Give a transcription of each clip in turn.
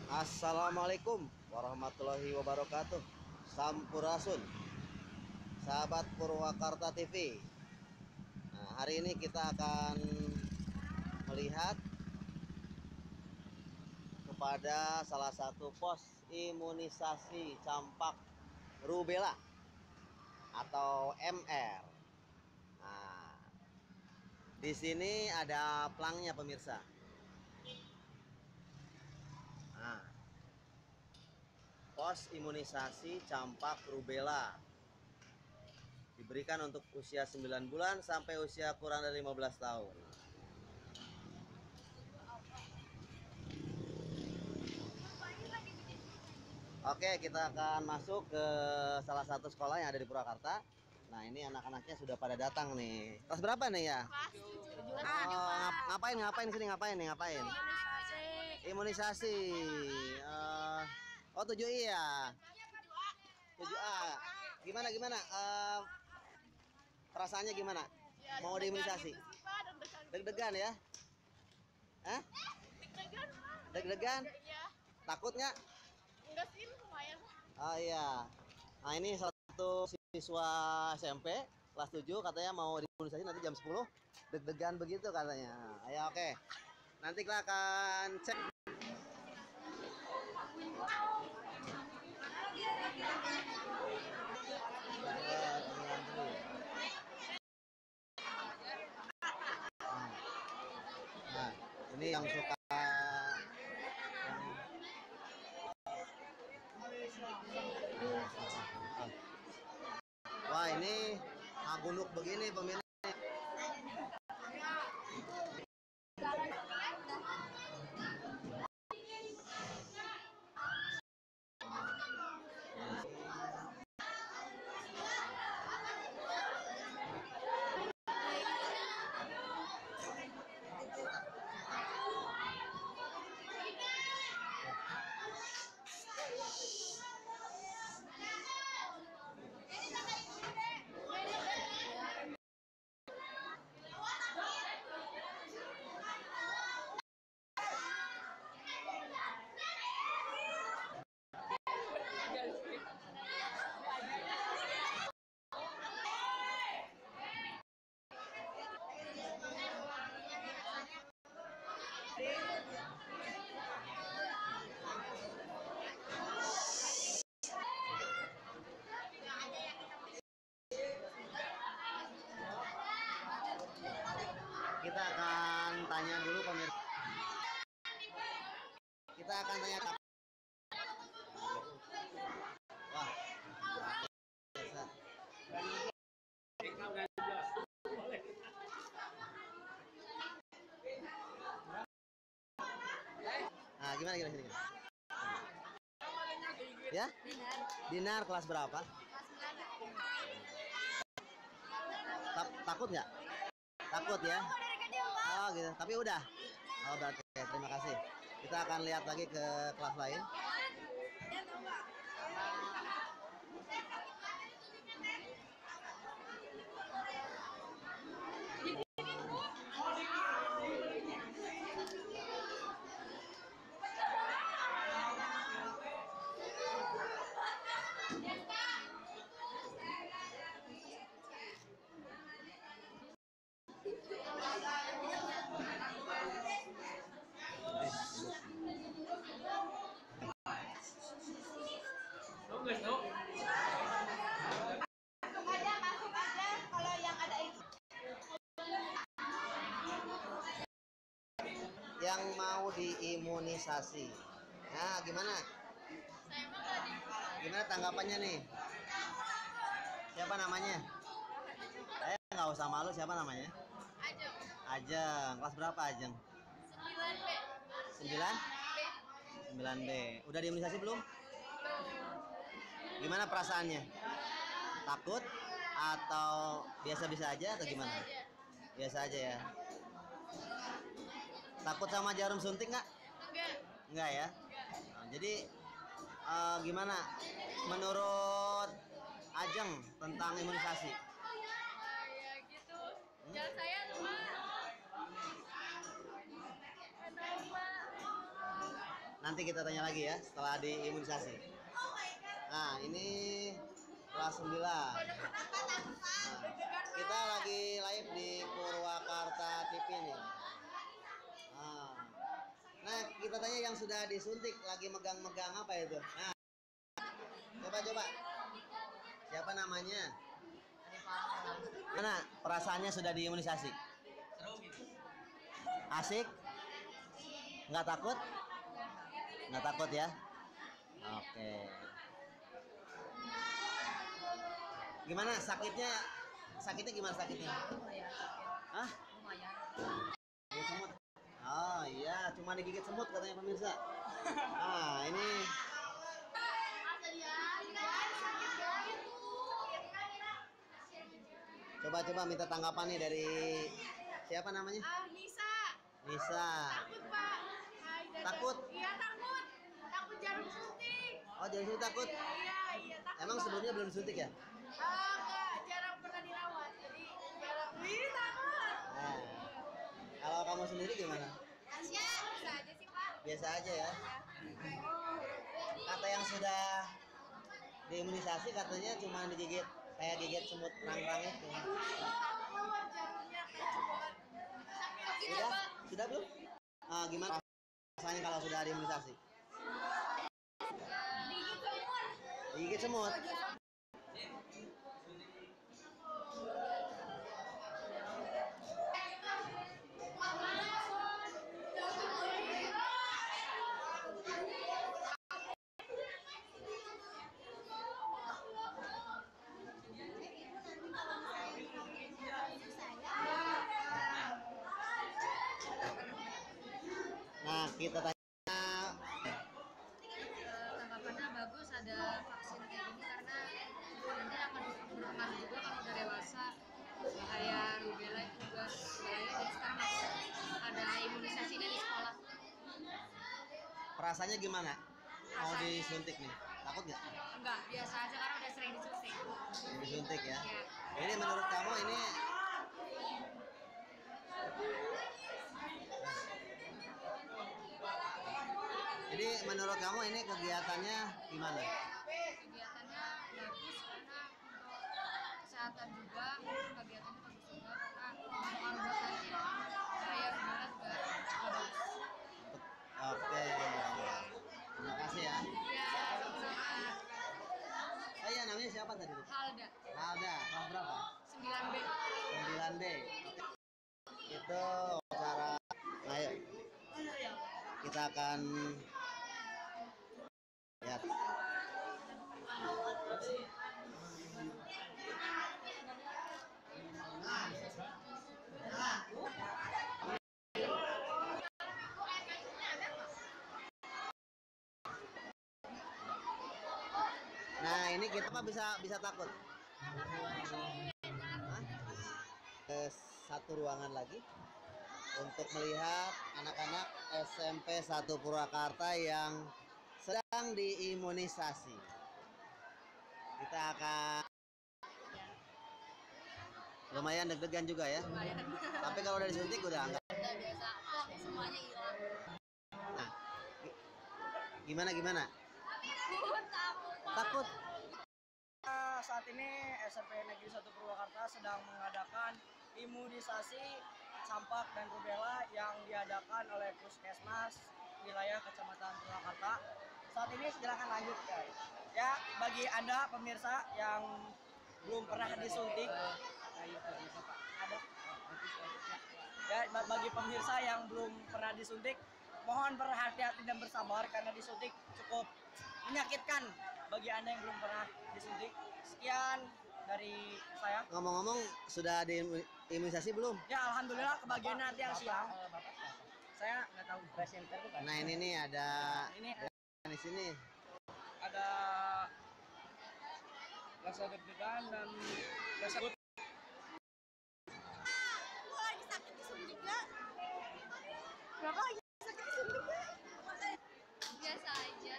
Assalamualaikum warahmatullahi wabarakatuh. Sampurasun, sahabat Purwakarta TV. Nah, hari ini kita akan melihat kepada salah satu pos imunisasi campak rubella atau MR. Nah, di sini ada pelangnya pemirsa. Nah, pos imunisasi campak rubella diberikan untuk usia 9 bulan sampai usia kurang dari 15 tahun. Oke, kita akan masuk ke salah satu sekolah yang ada di Purwakarta. Nah, ini anak-anaknya sudah pada datang nih. Kelas berapa nih ya? Ngapain di sini? Ngapain? Imunisasi. Oh, 7I ya. 7A. Gimana? Perasaannya gimana? Mau diimunisasi? Deg-degan ya? Hah? Deg-degan? Takut nggak? Enggak sih, lumayan. Oh iya. Nah, ini satu siswa SMP kelas 7 katanya mau diimunisasi nanti jam 10. Deg-degan begitu katanya. Ayo, oke. Nanti kita akan cek. Nah, ini yang suka wah, ini agunduk begini pemirsa. Kita akan tanya dulu pemirsa. Kita akan tanya. Wah. Biasa. Nah, gimana? Ya? Dinar kelas berapa? Takut nggak? Takut ya? Oh gitu. Tapi udah. Oh berarti. Terima kasih. Kita akan lihat lagi ke kelas lain. Masuk aja kalau yang ada itu. Yang mau diimunisasi. Nah, gimana? Saya mah nggak di. Gimana tanggapannya nih? Siapa namanya? Nggak usah malu, siapa namanya? Ajeng. Ajeng. Kelas berapa Ajeng? 9B. 9? 9B. Udah diimunisasi belum? Gimana perasaannya? Takut atau biasa-biasa aja atau gimana? Biasa aja ya. Takut sama jarum suntik nggak? Enggak. Enggak ya. Nah, jadi gimana menurut Ajeng tentang imunisasi? Ya gitu. Jangan saya lupa. Nanti kita tanya lagi ya setelah diimunisasi. Nah, ini kelas 9. Nah, kita lagi live di Purwakarta TV nih. Nah, kita tanya yang sudah disuntik lagi megang-megang apa itu? Nah, coba. Siapa namanya? Mana perasaannya sudah diimunisasi? Asik? Nggak takut? Nggak takut ya? Oke. Gimana sakitnya? Sakitnya gimana sakitnya? Hah? Digigit semut. Oh iya, cuma digigit semut katanya pemirsa. Nah, ini coba minta tanggapan nih dari siapa namanya? Nisa. Nisa. Takut, Pak. Takut? Iya, takut. Takut jarum suntik. Oh, jarum suntik takut? Iya, takut. Emang sebelumnya belum disuntik ya? Enggak, jarang pernah dirawat. Jadi jarang. Takut. Nah, kalau kamu sendiri gimana? Biasa aja sih, Pak. Biasa aja ya. Kata yang sudah diimunisasi katanya cuma digigit kayak gigit semut rang-rang itu. Takut jarumnya kenceng banget. Sudah belum? Gimana rasanya kalau sudah diimunisasi? Digigit semut. Nah, kita tanya. Tanggapannya bagus ada vaksin kayak gini karena nanti akan berpengaruh juga kalau udah dewasa, bahaya rubella itu juga bahaya, jadi sekarang harus ada imunisasinya di sekolah. Perasaannya gimana? Mau disuntik nih? Takut nggak? Enggak, biasa aja karena udah sering disuntik. Disuntik ya. Iya. Ini menurut kamu ini Jadi menurut kamu ini kegiatannya gimana? Kegiatannya bagus karena untuk kesehatan juga, kegiatannya bagus juga karena kalau buat nanti bahaya rubella juga bagus. Oke. Terima kasih ya. Ya, sama-sama. Oh iya, namanya siapa tadi? Halda, Alda, kelas berapa? 9B. 9B. Oke. Itu cara. Ayo. Kita akan lihat. Nah, ini kita apa bisa takut? Hah? Ke satu ruangan lagi untuk melihat anak-anak SMP 1 Purwakarta yang sedang diimunisasi. Kita akan lumayan deg-degan juga ya. Tapi kalau udah disuntik udah enggak. Udah biasa, semuanya hilang. Nah, gimana? Takut. Saat ini SMP Negeri 1 Purwakarta sedang mengadakan imunisasi campak dan rubella yang diadakan oleh Puskesmas wilayah Kecamatan Purwakarta. Saat ini silakan lanjut guys. Ya, bagi Anda pemirsa yang belum pernah disuntik, ada. Ya, bagi pemirsa yang belum pernah disuntik, mohon berhati-hati dan bersabar karena disuntik cukup menyakitkan bagi Anda yang belum pernah disuntik. Sekian dari saya. Ngomong-ngomong sudah diimunisasi belum? Ya, alhamdulillah kebagian nanti yang siang. Saya nggak tahu. Presenter bukan? Nah, ini nih ada Ini di sini. ada rasa deg-degan dan rasa Lu lagi sakit disuntik nggak? Kakak lagi sakit disuntik nggak? Biasa aja.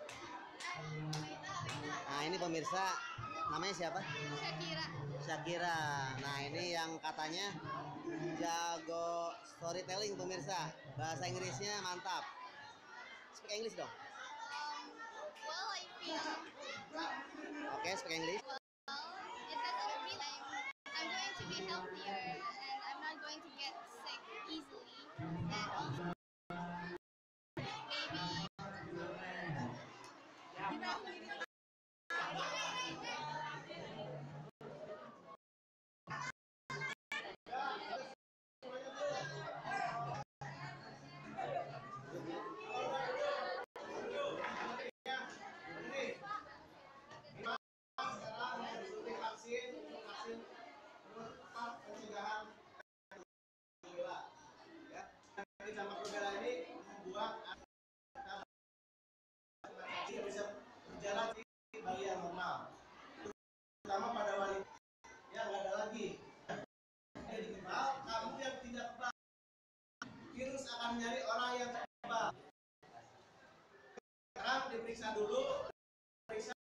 Nah, ini pemirsa namanya siapa? Shakira. Shakira. Nah, ini yang katanya jago storytelling pemirsa. Bahasa Inggrisnya mantap. Speak English dong. Well, I feel Oke, speak English. it doesn't mean I'm going to be healthier and I'm not going to get sick easily. And also maybe Pencegahan rubella ya. Campak rubella ini membuat tidak bisa berjalan di bayi yang normal, terutama pada wanita yang nggak ada lagi. Jadi kebal, kamu yang tidak kebal, virus akan mencari orang yang kebal. Sekarang diperiksa dulu, periksa